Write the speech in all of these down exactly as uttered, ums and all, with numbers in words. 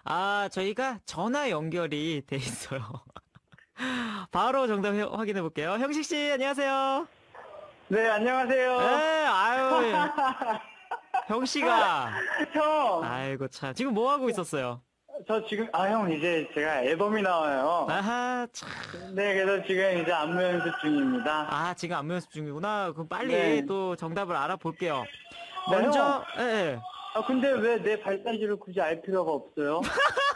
아, 저희가 전화 연결이 돼 있어요. 바로 정답 해- 확인해 볼게요. 형식 씨, 안녕하세요. 네, 에, 안녕하세요. 아유, 형 씨가. 형, 아이고, 참. 지금 뭐 하고 있었어요? 저 지금, 아, 형, 이제 제가 앨범이 나와요. 아하, 참. 네, 그래서 지금 이제 안무 연습 중입니다. 아, 지금 안무 연습 중이구나. 그럼 빨리 네. 또 정답을 알아볼게요. 어, 형, 먼저, 예, 예. 아, 근데 왜 내 발사지를 굳이 알 필요가 없어요?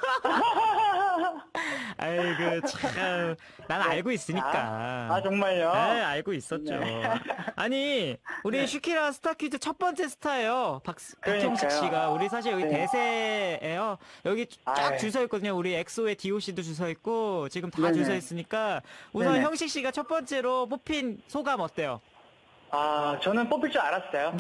아이고, 참. 난 네. 알고 있으니까. 아, 아, 정말요? 네, 알고 있었죠. 네. 아니, 우리 네. 슈키라 스타 퀴즈 첫 번째 스타예요. 박, 박형식 그러니까요. 씨가. 우리 사실 여기 네. 대세예요. 여기 쫙 아이. 줄 서 있거든요. 우리 엑소의 디오씨도 줄 서 있고, 지금 다 줄 서 네네. 있으니까, 우선 네네. 형식 씨가 첫 번째로 뽑힌 소감 어때요? 아, 저는 뽑힐 줄 알았어요.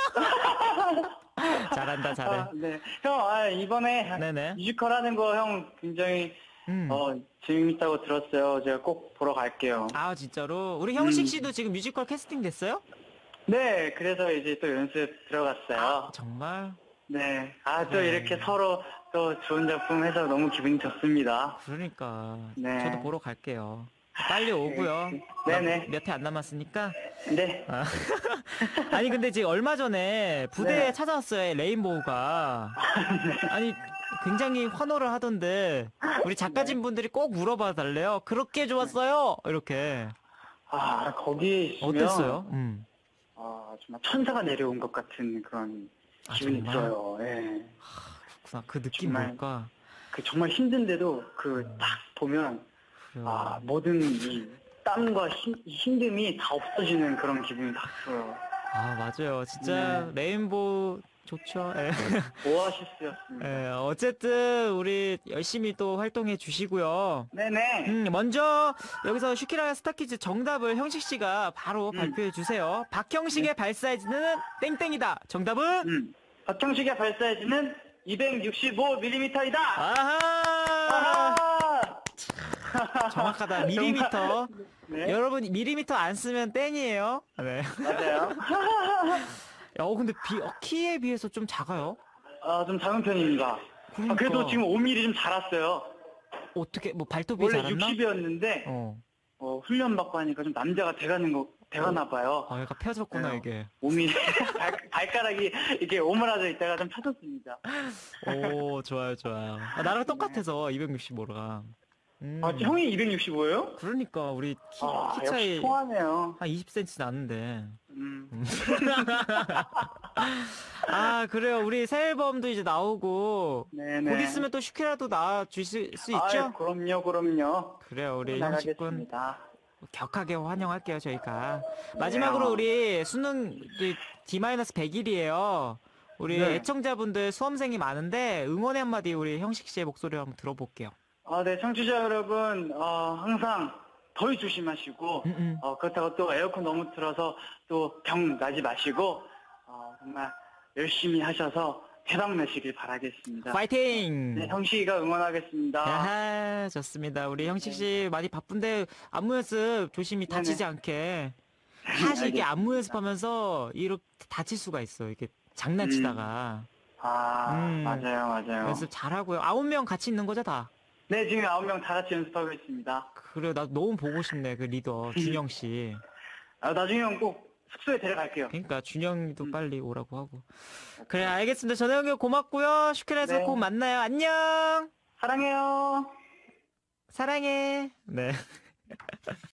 잘한다, 잘해. 아, 네. 형, 아, 이번에 네네. 뮤지컬 하는 거 형 굉장히, 음. 어, 재밌다고 들었어요. 제가 꼭 보러 갈게요. 아, 진짜로? 우리 형식 음. 씨도 지금 뮤지컬 캐스팅 됐어요? 네, 그래서 이제 또 연습 들어갔어요. 아, 정말? 네. 아, 또 네. 이렇게 서로 또 좋은 작품 해서 너무 기분이 좋습니다. 그러니까. 네. 저도 보러 갈게요. 빨리 오고요. 네네. 몇 회 안 남았으니까. 네. 아. 아니 근데 지금 얼마 전에 부대에 네. 찾아왔어요, 레인보우가. 아니 굉장히 환호를 하던데 우리 작가진 분들이 꼭 물어봐 달래요. 그렇게 좋았어요? 이렇게. 아, 거기 있으면. 어땠어요? 음. 아, 정말 천사가 내려온 것 같은 그런 아, 기분이 정말? 들어요. 예. 그렇구나. 그 느낌 정말. 뭘까? 그 정말 힘든데도 그 딱 보면, 그래요. 아, 모든 이 땀과 힘, 이 힘듦이 다 없어지는 그런 기분이 딱 들어요. 아, 맞아요. 진짜 네. 레인보우 좋죠. 예. 오아시스였습니다. 예, 어쨌든 우리 열심히 또 활동해 주시고요. 네네. 음, 먼저 여기서 슈키라 스타키즈 정답을 형식 씨가 바로 음. 발표해 주세요. 박형식의 네. 발 사이즈는 땡땡이다. 정답은 음. 박형식의 발사이즈는 이백육십오 밀리미터이다. 아하! 아하! 정확하다. 밀리미터. 네. 여러분 밀리미터 안 쓰면 땡이에요. 네. 맞아요. 어 근데 비, 어, 키에 비해서 좀 작아요. 아, 좀 작은 편입니다. 아, 그러니까. 그래도 지금 오 밀리미터 좀 자랐어요. 어떻게 뭐 발톱이 원래 자랐나? 육십이었는데 어. 어, 훈련 받고 하니까 좀 남자가 돼가는 거 돼가나 봐요. 아, 약간 펴졌구나 네. 이게. 오 밀리미터 발, 발가락이 이렇게 오므라져 있다가 좀 펴졌습니다. 오, 좋아요, 좋아요. 아, 나랑 똑같아서 이백육십오가. 음. 아, 형이 이백육십오예요? 그러니까 우리 키, 아, 키 역시 차이 통하네요. 한 이십 센티미터 나는데. 음. 아, 그래요. 우리 새 앨범도 이제 나오고 네네. 곧 있으면 또 슈키라도 나와 주실 수 있죠? 아유, 그럼요, 그럼요. 그래요. 우리 형식군 나가겠습니다. 격하게 환영할게요, 저희가. 마지막으로 네. 우리 수능 디 백 일이에요. 우리 네. 애청자분들 수험생이 많은데 응원의 한마디 우리 형식 씨의 목소리를 한번 들어볼게요. 아, 네, 청취자 여러분, 어, 항상 더위 조심하시고, 음, 음. 어, 그렇다고 또 에어컨 너무 틀어서 또 병 나지 마시고, 어, 정말 열심히 하셔서 대박 나시길 바라겠습니다. 파이팅! 네, 형식이가 응원하겠습니다. 아하, 좋습니다. 우리 형식 씨 많이 바쁜데 안무 연습 조심히 다치지 네네. 않게. 사실 이게 알겠습니다. 안무 연습하면서 이렇게 다칠 수가 있어. 이렇게 장난치다가. 아, 음. 맞아요, 맞아요. 연습 잘하고요. 아홉 명 같이 있는 거죠, 다? 네, 지금 아홉 명 다 같이 연습하고 있습니다. 그래, 나 너무 보고 싶네, 그 리더, 준영 씨. 아, 나중에 꼭 숙소에 데려갈게요. 그러니까 준영이도 음. 빨리 오라고 하고. 그래, 알겠습니다. 전혜영 형 고맙고요. 슈크라에서 네. 곧 만나요. 안녕! 사랑해요. 사랑해. 네.